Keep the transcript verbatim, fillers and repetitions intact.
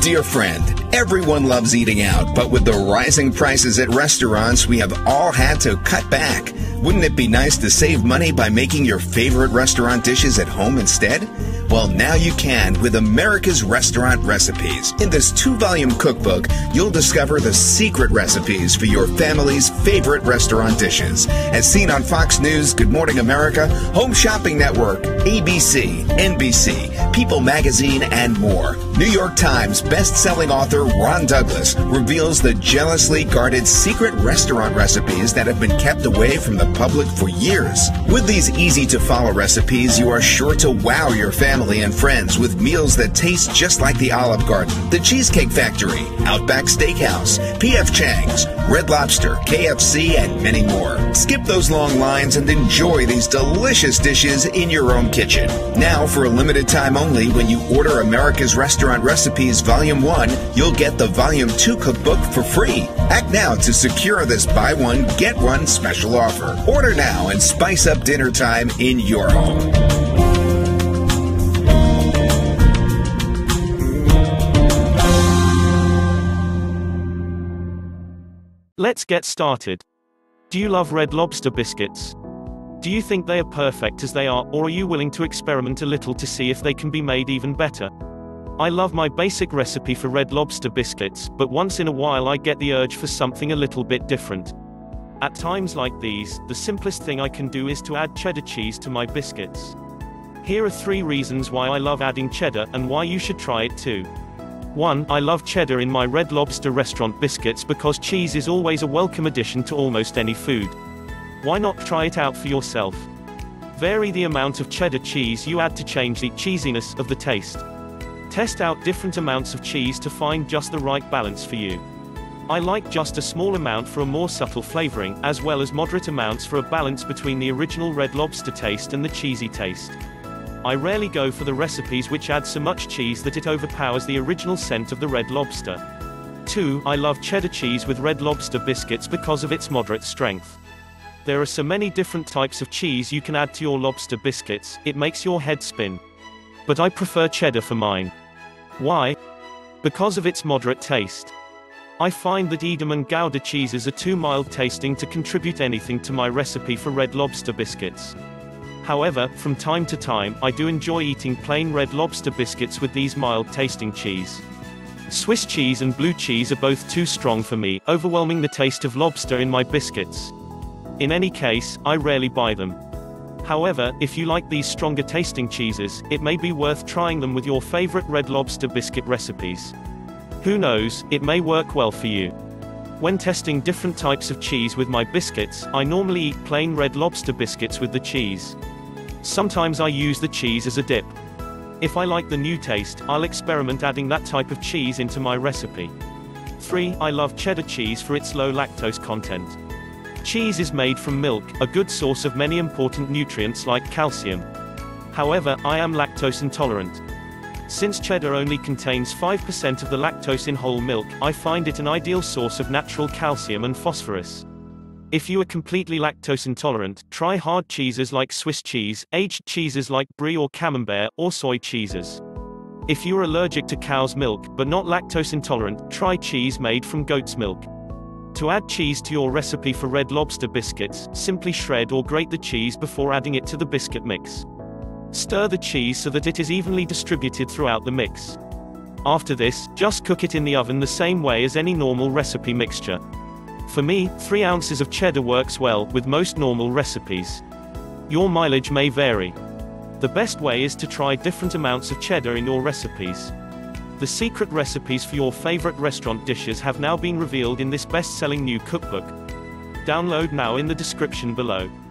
Dear friend, everyone loves eating out, but with the rising prices at restaurants, we have all had to cut back. Wouldn't it be nice to save money by making your favorite restaurant dishes at home instead? Well, now you can with America's Restaurant Recipes. In this two-volume cookbook, you'll discover the secret recipes for your family's favorite restaurant dishes. As seen on Fox News, Good Morning America, Home Shopping Network, A B C, N B C, People Magazine, and more. New York Times best-selling author Ron Douglas reveals the jealously guarded secret restaurant recipes that have been kept away from the public for years. With these easy-to-follow recipes, you are sure to wow your family and friends with meals that taste just like the Olive Garden, the Cheesecake Factory, Outback Steakhouse, P F Chang's, Red Lobster, K F C, and many more. Skip those long lines and enjoy these delicious dishes in your own kitchen. Now, for a limited time only, when you order America's Restaurant Recipes Volume one, you'll get the Volume two cookbook for free. Act now to secure this buy one, get one special offer. Order now and spice up dinner time in your home. Let's get started. Do you love Red Lobster biscuits? Do you think they are perfect as they are, or are you willing to experiment a little to see if they can be made even better? I love my basic recipe for Red Lobster biscuits, but once in a while I get the urge for something a little bit different. At times like these, the simplest thing I can do is to add cheddar cheese to my biscuits. Here are three reasons why I love adding cheddar, and why you should try it too. one. I love cheddar in my Red Lobster restaurant biscuits because cheese is always a welcome addition to almost any food. Why not try it out for yourself? Vary the amount of cheddar cheese you add to change the cheesiness of the taste. Test out different amounts of cheese to find just the right balance for you. I like just a small amount for a more subtle flavoring, as well as moderate amounts for a balance between the original Red Lobster taste and the cheesy taste. I rarely go for the recipes which add so much cheese that it overpowers the original scent of the Red Lobster. two. I love cheddar cheese with Red Lobster biscuits because of its moderate strength. There are so many different types of cheese you can add to your lobster biscuits, it makes your head spin. But I prefer cheddar for mine. Why? Because of its moderate taste. I find that Edam and Gouda cheeses are too mild tasting to contribute anything to my recipe for Red Lobster biscuits. However, from time to time, I do enjoy eating plain Red Lobster biscuits with these mild-tasting cheese. Swiss cheese and blue cheese are both too strong for me, overwhelming the taste of lobster in my biscuits. In any case, I rarely buy them. However, if you like these stronger-tasting cheeses, it may be worth trying them with your favorite Red Lobster biscuit recipes. Who knows, it may work well for you. When testing different types of cheese with my biscuits, I normally eat plain Red Lobster biscuits with the cheese. Sometimes I use the cheese as a dip. If I like the new taste, I'll experiment adding that type of cheese into my recipe. three. I love cheddar cheese for its low lactose content. Cheese is made from milk, a good source of many important nutrients like calcium. However, I am lactose intolerant. Since cheddar only contains five percent of the lactose in whole milk, I find it an ideal source of natural calcium and phosphorus. If you are completely lactose intolerant, try hard cheeses like Swiss cheese, aged cheeses like brie or camembert, or soy cheeses. If you are allergic to cow's milk, but not lactose intolerant, try cheese made from goat's milk. To add cheese to your recipe for Red Lobster biscuits, simply shred or grate the cheese before adding it to the biscuit mix. Stir the cheese so that it is evenly distributed throughout the mix. After this, just cook it in the oven the same way as any normal recipe mixture. For me, three ounces of cheddar works well with most normal recipes. Your mileage may vary. The best way is to try different amounts of cheddar in your recipes. The secret recipes for your favorite restaurant dishes have now been revealed in this best-selling new cookbook. Download now in the description below.